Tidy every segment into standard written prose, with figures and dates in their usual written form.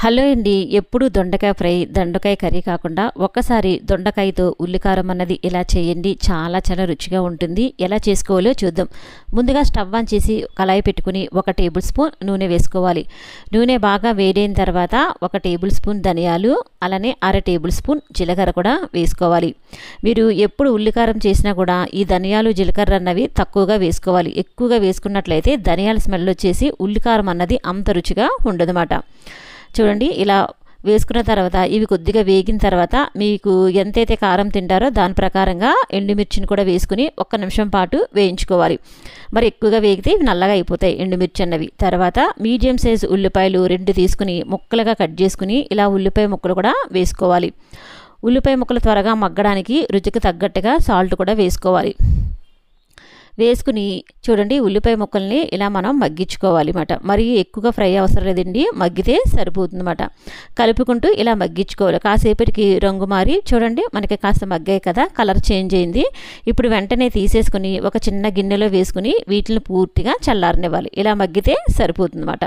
Hello అండి. ఎప్పుడు దొండకాయ ఫ్రై, దొండకాయ కర్రీ కాకుండా ఒక్కసారి దొండకాయతో ఉల్లికారం అన్నది ఇలా చేయండి. చాలా చాలా రుచిగా ఉంటుంది. ఎలా చేసుకోవాలో చూద్దాం. ముందుగా స్టవ్ ఆన్ చేసి కళాయి పెట్టుకుని 1 టేబుల్ స్పూన్ నూనె వేసుకోవాలి. నూనె బాగా వేడైన తర్వాత 1 టేబుల్ స్పూన్ ధనియాలు, అలానే 1/2 టేబుల్ స్పూన్ జీలకర్ర కూడా వేసుకోవాలి. మీరు ఎప్పుడు ఉల్లికారం చేసినా కూడా ఈ ధనియాలు, జీలకర్ర అన్నవి తక్కువగా వేసుకోవాలి. ఎక్కువగా వేసుకున్నట్లయితే ధనియాల స్మెల్ వచ్చేసి ఉల్లికారం అన్నది అంత రుచిగా ఉండదన్నమాట. చూడండి, ఇలా వేసుకున్న తర్వాత ఇవి కొద్దిగా వేగిన తర్వాత మీకు ఎంతైతే కారం తింటారో దాని ప్రకారంగా ఎండుమిర్చిని కూడా వేసుకుని 1 నిమిషం పాటు వేయించుకోవాలి. మరి ఎక్కువగా వేగితే ఇవి నల్లగా అయిపోతాయి ఎండుమిర్చి అన్నవి. తర్వాత మీడియం సైజు ఉల్లిపాయలు 2 తీసుకుని ముక్కలుగా కట్ చేసుకుని ఇలా ఉల్లిపాయ ముక్కలు కూడా వేసుకోవాలి. ఉల్లిపాయ ముక్కలు త్వరగా మగ్గడానికి రుచికి తగ్గట్టుగా సాల్ట్ కూడా వేసుకోవాలి. వేసుకుని చూడండి, ఉల్లిపాయ ముక్కల్ని ఇలా మనం మగ్గించుకోవాలి అన్నమాట. మరి ఎక్కువగా ఫ్రై అవసరం లేదండి, మగ్గితే సరిపోతుందన్నమాట. కలుపుకుంటూ ఇలా మగ్గించుకోవాలి. కాసేపటికి రంగు మారి చూడండి మనకి కాస్త మగ్గాయి కదా, కలర్ చేంజ్ అయింది. ఇప్పుడు వెంటనే తీసేసుకుని ఒక చిన్న గిన్నెలో వేసుకుని వీటిని పూర్తిగా చల్లారనివ్వాలి. ఇలా మగ్గితే సరిపోతుందన్నమాట.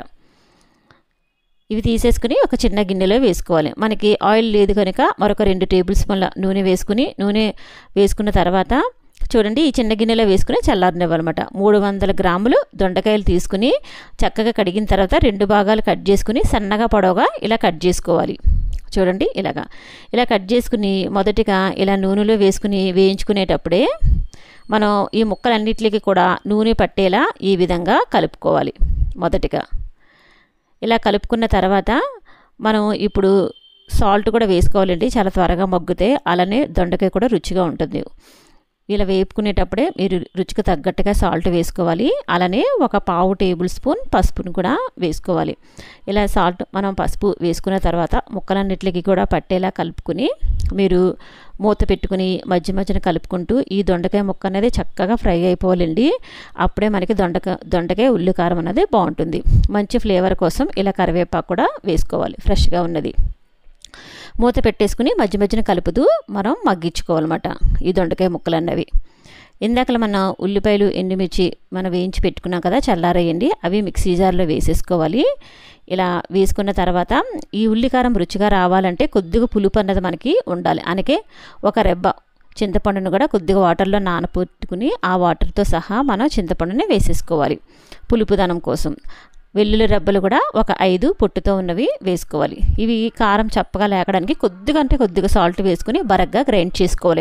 ఇవి తీసేసుకుని ఒక చిన్న గిన్నెలో వేసుకోవాలి. మనకి ఆయిల్ లేదు కనుక మరొక 2 టేబుల్ స్పూన్ల నూనె వేసుకుని వేసుకున్న తర్వాత చూడండి ఈ చిన్న గిన్నెలో వేసుకుని చల్లారనివ్వాలన్నమాట. 300 గ్రాములు దొండకాయలు తీసుకుని చక్కగా కడిగిన తర్వాత 2 భాగాలు కట్ చేసుకుని సన్నగా పొడవుగా ఇలా కట్ చేసుకోవాలి. చూడండి ఇలా కట్ చేసుకుని మొదటిగా ఇలా నూనెలో వేసుకుని వేయించుకునేటప్పుడే మనం ఈ ముక్కలన్నిటికీ కూడా నూనె పట్టేలా ఈ విధంగా కలుపుకోవాలి. మొదటిగా ఇలా కలుపుకున్న తర్వాత మనం ఇప్పుడు సాల్ట్ కూడా వేసుకోవాలండి. చాలా త్వరగా మగ్గితే అలానే దొండకాయ కూడా రుచిగా ఉంటుంది. ఇలా వేపుకునేటప్పుడే మీరు రుచికి తగ్గట్టుగా సాల్ట్ వేసుకోవాలి. అలానే ఒక 1/2 టేబుల్ స్పూన్ పసుపును కూడా వేసుకోవాలి. ఇలా సాల్ట్ మనం పసుపు వేసుకున్న తర్వాత ముక్కలన్నిటికీ కూడా పట్టేలా కలుపుకుని మీరు మూత పెట్టుకుని మధ్య మధ్యన కలుపుకుంటూ ఈ దొండకాయ ముక్క అనేది చక్కగా ఫ్రై అయిపోవాలండి. అప్పుడే మనకి దొండకాయ ఉల్లికారం అనేది బాగుంటుంది. మంచి ఫ్లేవర్ కోసం ఇలా కరివేపాకు కూడా వేసుకోవాలి, ఫ్రెష్గా ఉన్నది. మూత పెట్టేసుకుని మధ్య మధ్యన కలుపుతూ మనం మగ్గించుకోవాలన్నమాట ఈ దొండకాయ ముక్కలు అన్నవి. ఇందాకలా మన ఉల్లిపాయలు, ఎండుమిర్చి మనం వేయించి పెట్టుకున్నాం కదా, చల్లారేయండి. అవి మిక్సీ జార్లో వేసేసుకోవాలి. ఇలా వేసుకున్న తర్వాత ఈ ఉల్లికారం రుచిగా రావాలంటే కొద్దిగా పులుపు అన్నది మనకి ఉండాలి. అందుకే ఒక రెబ్బ చింతపండును కూడా కొద్దిగా వాటర్లో నానపెట్టుకుని ఆ వాటర్తో సహా మనం చింతపండుని వేసేసుకోవాలి పులుపుదనం కోసం. వెల్లుల్లి రెబ్బలు కూడా ఒక 5 పొట్టుతో ఉన్నవి వేసుకోవాలి. ఇవి కారం చప్పగా లేకడానికి కొద్దిగా సాల్ట్ వేసుకుని బరగ్గా గ్రైండ్ చేసుకోవాలి.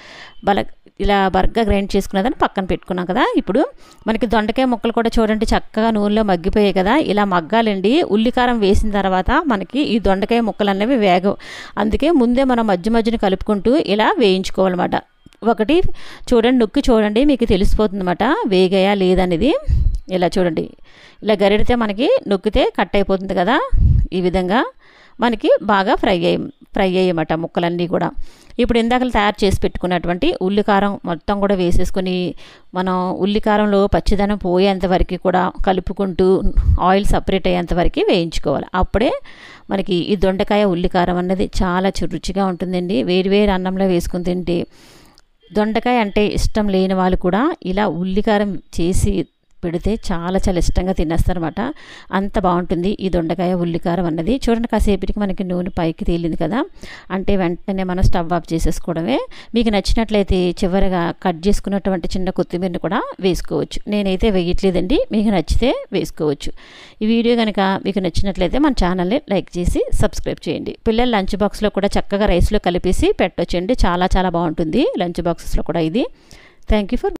ఇలా బరగ్గా గ్రైండ్ చేసుకున్నదాన్ని పక్కన పెట్టుకున్నాం కదా. ఇప్పుడు మనకి దొండకాయ ముక్కలు కూడా చూడండి చక్కగా నూనెలో మగ్గిపోయాయి కదా. ఇలా మగ్గాలండి. ఉల్లికారం వేసిన తర్వాత మనకి ఈ దొండకాయ ముక్కలు అనేవి వేగవు. అందుకే ముందే మనం మధ్య మధ్యన కలుపుకుంటూ ఇలా వేయించుకోవాలన్నమాట. ఒకటి చూడండి, నొక్కి చూడండి, మీకు తెలిసిపోతుంది అన్నమాట వేగాయా లేదనేది. ఇలా చూడండి, ఇలా గరిడితే మనకి నొక్కితే కట్ అయిపోతుంది కదా. ఈ విధంగా మనకి బాగా ఫ్రై అయ్యమాట ముక్కలన్నీ కూడా. ఇప్పుడు ఇందాక తయారు చేసి పెట్టుకున్నటువంటి ఉల్లికారం మొత్తం కూడా వేసేసుకొని మనం ఉల్లికారంలో పచ్చిదనం పోయేంత వరకు కూడా కలుపుకుంటూ ఆయిల్ సపరేట్ అయ్యేంత వరకు వేయించుకోవాలి. అప్పుడే మనకి ఈ దొండకాయ ఉల్లికారం అన్నది చాలా రుచిగా ఉంటుందండి. వేరు అన్నంలో వేసుకుని తింటే. దొండకాయ అంటే ఇష్టం లేని వాళ్ళు కూడా ఇలా ఉల్లికారం చేసి పెడితే చాలా చాలా ఇష్టంగా తినేస్తారన్నమాట. అంత బాగుంటుంది ఈ దొండకాయ ఉల్లికారం అన్నది. చూడండి, కాసేపటికి మనకి నూనె పైకి తేలింది కదా, అంటే వెంటనే మనం స్టవ్ ఆఫ్ చేసేసుకోవడమే. మీకు నచ్చినట్లయితే చివరిగా కట్ చేసుకున్నటువంటి చిన్న కొత్తిమీరని కూడా వేసుకోవచ్చు. నేనైతే వేయట్లేదండి, మీకు నచ్చితే వేసుకోవచ్చు. ఈ వీడియో కనుక మీకు నచ్చినట్లయితే మన ఛానల్ని లైక్ చేసి సబ్స్క్రైబ్ చేయండి. పిల్లల లంచ్ బాక్స్లో కూడా చక్కగా రైస్లో కలిపేసి పెట్టొచ్చండి. చాలా చాలా బాగుంటుంది లంచ్ బాక్సెస్లో కూడా ఇది. Thank you for